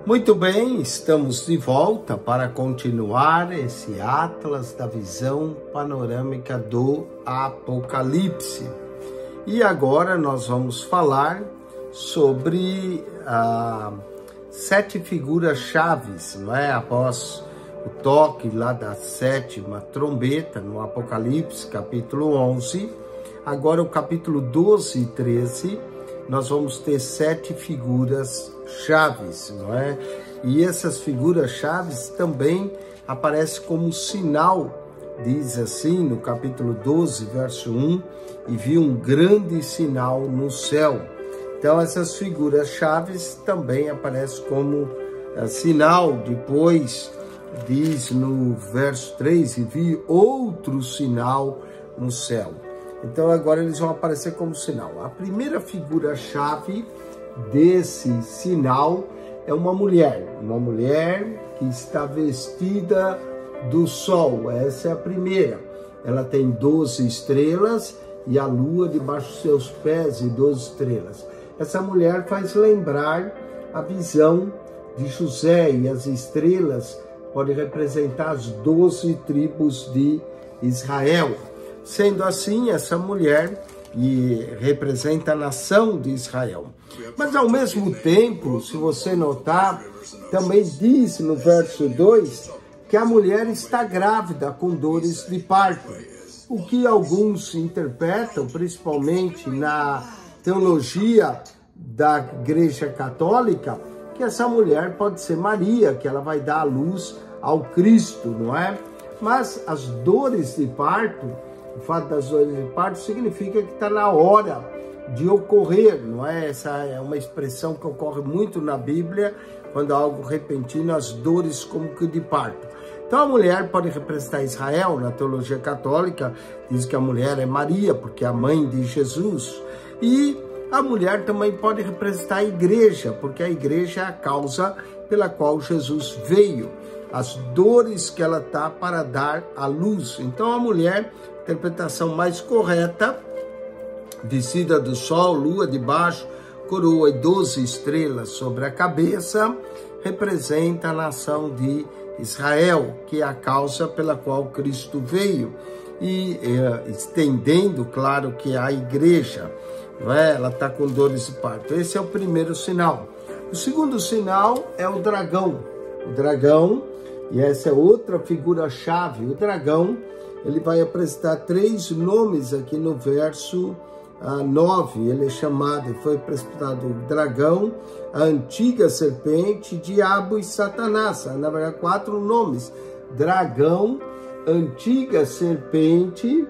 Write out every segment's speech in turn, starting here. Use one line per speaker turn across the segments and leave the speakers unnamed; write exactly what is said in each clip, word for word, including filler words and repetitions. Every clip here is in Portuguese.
Muito bem, estamos de volta para continuar esse Atlas da Visão Panorâmica do Apocalipse. E agora nós vamos falar sobre ah, sete figuras chaves, não é? Após o toque lá da sétima trombeta no Apocalipse, capítulo onze, agora o capítulo doze e treze, nós vamos ter sete figuras chaves, não é? E essas figuras chaves também aparecem como sinal, diz assim no capítulo doze, verso um, e vi um grande sinal no céu. Então essas figuras chaves também aparecem como é, sinal. Depois diz no verso três, e vi outro sinal no céu. Então agora eles vão aparecer como sinal. A primeira figura-chave desse sinal é uma mulher, uma mulher que está vestida do sol. Essa é a primeira. Ela tem doze estrelas e a lua debaixo dos seus pés e doze estrelas. Essa mulher faz lembrar a visão de José, e as estrelas podem representar as doze tribos de Israel. Sendo assim, essa mulher e representa a nação de Israel. Mas ao mesmo tempo, se você notar, também diz no verso dois que a mulher está grávida com dores de parto. O que alguns interpretam, principalmente na teologia da Igreja Católica, que essa mulher pode ser Maria, que ela vai dar à luz ao Cristo, não é? Mas as dores de parto, o fato das dores de parto significa que está na hora de ocorrer, não é? Essa é uma expressão que ocorre muito na Bíblia, quando há algo repentino, as dores como que de parto. Então a mulher pode representar Israel. Na teologia católica diz que a mulher é Maria, porque é a mãe de Jesus. E a mulher também pode representar a igreja, porque a igreja é a causa pela qual Jesus veio, as dores que ela está para dar à luz. Então a mulher, interpretação mais correta, descida do sol, lua debaixo, coroa e doze estrelas sobre a cabeça, representa a nação de Israel, que é a causa pela qual Cristo veio, e eh, estendendo, claro, que é a igreja, não é? Ela está com dores de parto. Esse é o primeiro sinal. O segundo sinal é o dragão. O dragão, e essa é outra figura-chave, o dragão, ele vai apresentar três nomes aqui no verso ah, nove. Ele é chamado, foi apresentado o dragão, a antiga serpente, diabo e Satanás. Na verdade, quatro nomes: dragão, antiga serpente,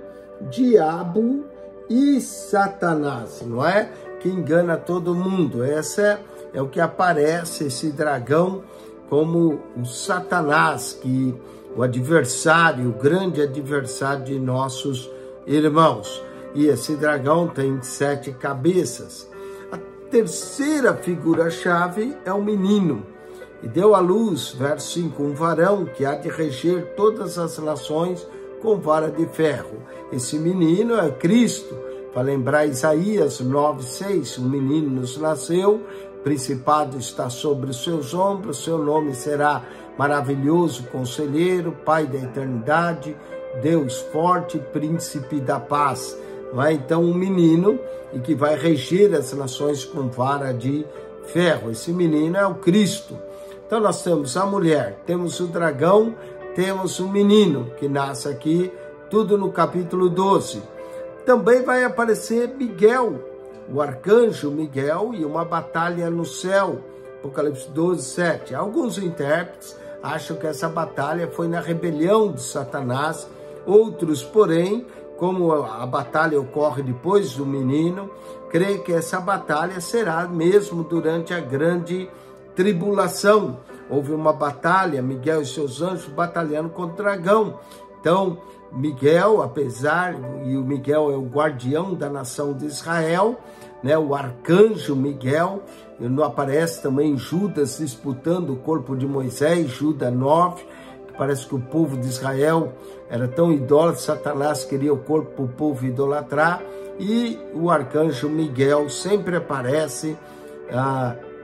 diabo e Satanás, não é? Que engana todo mundo. Essa é o que aparece, esse dragão, como o Satanás, que o adversário, o grande adversário de nossos irmãos. E esse dragão tem sete cabeças. A terceira figura-chave é o menino. E deu à luz, verso cinco, um varão que há de reger todas as nações com vara de ferro. Esse menino é Cristo. Para lembrar Isaías nove, seis, um menino nos nasceu, principado está sobre os seus ombros, seu nome será Maravilhoso Conselheiro, Pai da Eternidade, Deus Forte, Príncipe da Paz. Não é? Então, um menino e que vai reger as nações com vara de ferro. Esse menino é o Cristo. Então, nós temos a mulher, temos o dragão, temos o menino que nasce aqui, tudo no capítulo doze. Também vai aparecer Miguel, o arcanjo Miguel, e uma batalha no céu, Apocalipse doze, sete. Alguns intérpretes acham que essa batalha foi na rebelião de Satanás. Outros, porém, como a batalha ocorre depois do menino, creem que essa batalha será mesmo durante a grande tribulação. Houve uma batalha, Miguel e seus anjos batalhando contra o dragão. Então, Miguel, apesar, e o Miguel é o guardião da nação de Israel, né, o arcanjo Miguel, não aparece também Judas disputando o corpo de Moisés, Judas nove, que parece que o povo de Israel era tão idólatra, Satanás queria o corpo para o povo idolatrar, e o arcanjo Miguel sempre aparece ah,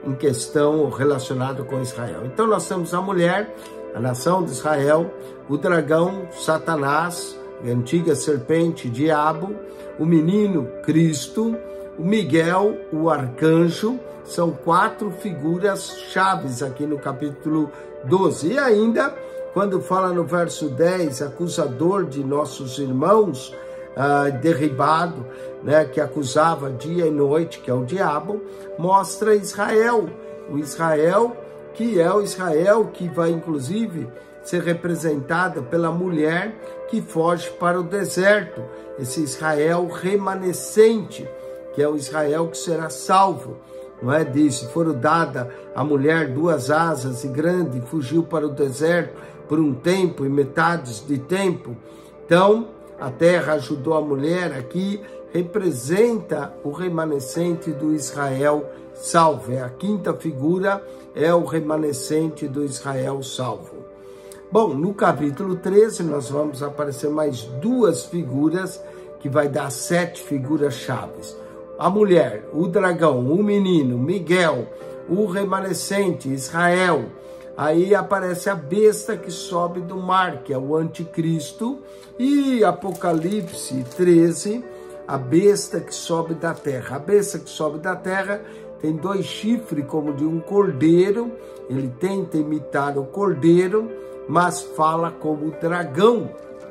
em questão relacionado com Israel. Então nós temos a mulher, a nação de Israel, o dragão, Satanás, a antiga serpente, diabo, o menino, Cristo, o Miguel, o arcanjo. São quatro figuras chaves aqui no capítulo doze. E ainda, quando fala no verso dez, acusador de nossos irmãos, ah, derribado, né, que acusava dia e noite, que é o diabo, mostra Israel. O Israel, que é o Israel que vai, inclusive, ser representada pela mulher que foge para o deserto. Esse Israel remanescente, que é o Israel que será salvo. Não é? Diz, foram dada a mulher duas asas e grande, fugiu para o deserto por um tempo e metades de tempo. Então, a terra ajudou a mulher. Aqui representa o remanescente do Israel salvo. É a quinta figura, é o remanescente do Israel salvo. Bom, no capítulo treze nós vamos aparecer mais duas figuras que vai dar sete figuras chaves. A mulher, o dragão, o menino, Miguel, o remanescente, Israel. Aí aparece a besta que sobe do mar, que é o anticristo. E Apocalipse treze, a besta que sobe da terra. A besta que sobe da terra tem dois chifres como de um cordeiro. Ele tenta imitar o cordeiro, mas fala como dragão.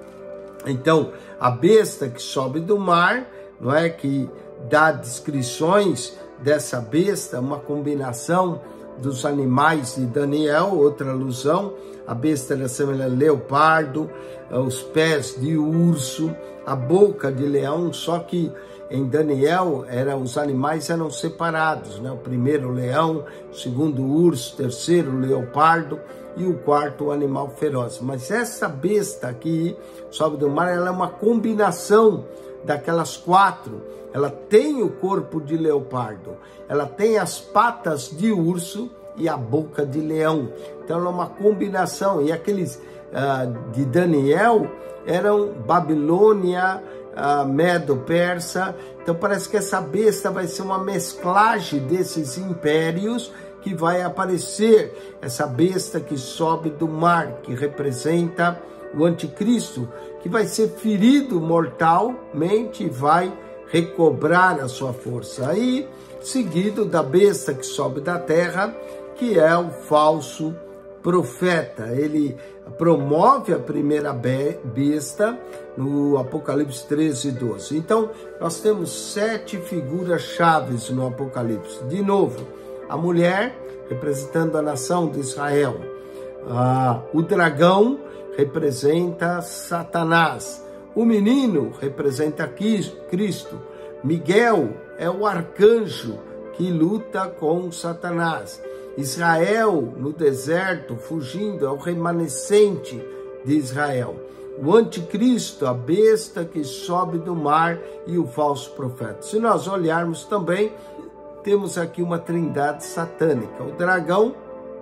Então, a besta que sobe do mar, não é, que dá descrições dessa besta, uma combinação dos animais de Daniel, outra alusão. A besta era semelhante a leopardo, os pés de urso, a boca de leão, só que em Daniel era, os animais eram separados, né? O primeiro o leão, o segundo o urso, o terceiro o leopardo e o quarto o animal feroz. Mas essa besta aqui, sobe do mar, ela é uma combinação daquelas quatro. Ela tem o corpo de leopardo, ela tem as patas de urso e a boca de leão. Então ela é uma combinação. E aqueles uh, de Daniel eram Babilônia, uh, Medo-Persa. Então parece que essa besta vai ser uma mesclagem desses impérios que vai aparecer. Essa besta que sobe do mar, que representa o anticristo, que vai ser ferido mortalmente e vai recobrar a sua força. Aí, seguido da besta que sobe da terra, que é o falso profeta. Ele promove a primeira besta no Apocalipse treze, doze. Então, nós temos sete figuras chaves no Apocalipse. De novo, a mulher, representando a nação de Israel. Ah, o dragão representa Satanás. O menino representa Cristo. Miguel é o arcanjo que luta com Satanás. Israel, no deserto, fugindo, é o remanescente de Israel. O anticristo, a besta que sobe do mar, e o falso profeta. Se nós olharmos também, temos aqui uma trindade satânica. O dragão,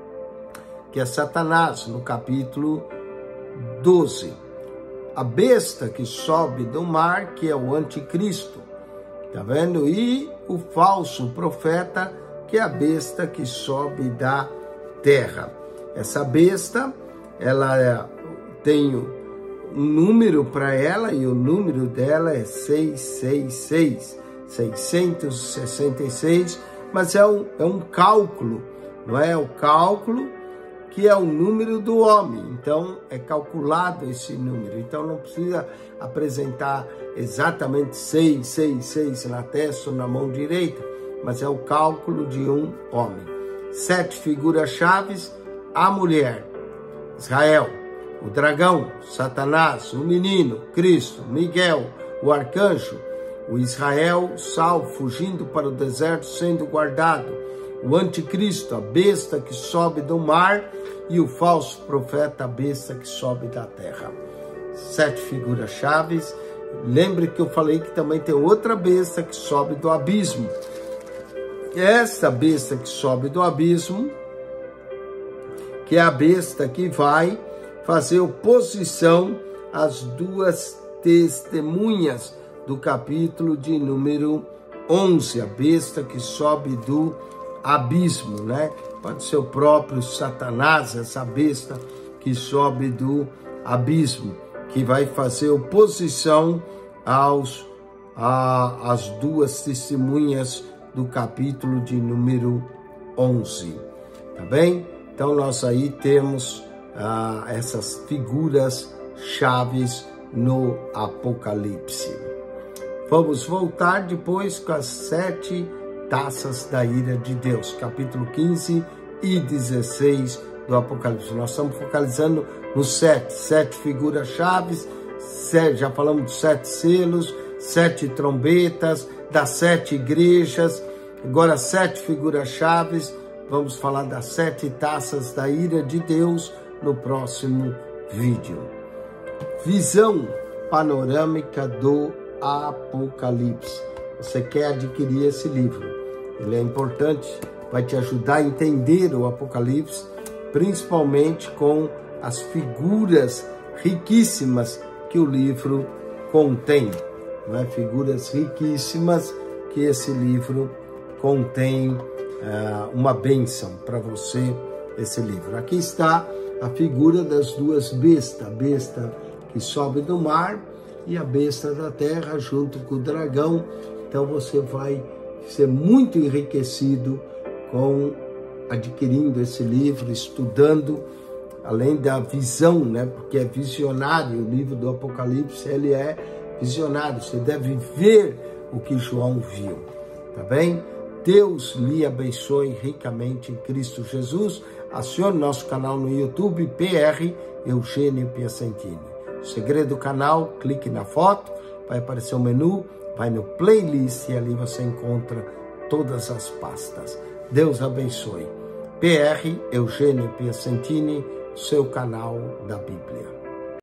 que é Satanás, no capítulo doze. A besta que sobe do mar, que é o anticristo, tá vendo? E o falso profeta, que é a besta que sobe da terra. Essa besta, ela é, tem um número para ela, e o número dela é seiscentos e sessenta e seis, seiscentos e sessenta e seis, mas é um, é um cálculo, não é? O cálculo que é o número do homem. Então, é calculado esse número. Então, não precisa apresentar exatamente seis, seis, seis na testa ou na mão direita, mas é o cálculo de um homem. Sete figuras chaves: a mulher, Israel, o dragão, Satanás, o menino, Cristo, Miguel, o arcanjo, o Israel salvo, fugindo para o deserto, sendo guardado, o anticristo, a besta que sobe do mar, e o falso profeta, a besta que sobe da terra. Sete figuras chaves. Lembre que eu falei que também tem outra besta que sobe do abismo. Essa besta que sobe do abismo, que é a besta que vai fazer oposição às duas testemunhas do capítulo de número onze, a besta que sobe do abismo, né? Pode ser o próprio Satanás, essa besta que sobe do abismo, que vai fazer oposição aos, a, às duas testemunhas do capítulo de número onze, tá bem? Então nós aí temos ah, essas figuras chaves no Apocalipse. Vamos voltar depois com as sete taças da ira de Deus, capítulo quinze e dezesseis do Apocalipse. Nós estamos focalizando nos sete, sete figuras chaves, sete, já falamos dos sete selos, sete trombetas, das sete igrejas, agora sete figuras chaves. Vamos falar das sete taças da ira de Deus no próximo vídeo. Visão panorâmica do Apocalipse. Você quer adquirir esse livro? Ele é importante, vai te ajudar a entender o Apocalipse, principalmente com as figuras riquíssimas que o livro contém, né? Figuras riquíssimas que esse livro contém, uh, uma bênção para você, esse livro. Aqui está a figura das duas bestas, a besta que sobe do mar e a besta da terra junto com o dragão. Então você vai ser muito enriquecido com adquirindo esse livro, estudando, além da visão, né? Porque é visionário, o livro do Apocalipse, ele é visionário, você deve ver o que João viu, tá bem? Deus lhe abençoe ricamente em Cristo Jesus. Acione nosso canal no YouTube, P R Eugênio Piacentini. O segredo do canal, clique na foto, vai aparecer o menu, vai no playlist e ali você encontra todas as pastas. Deus abençoe. P R Eugênio Piacentini, seu canal da Bíblia.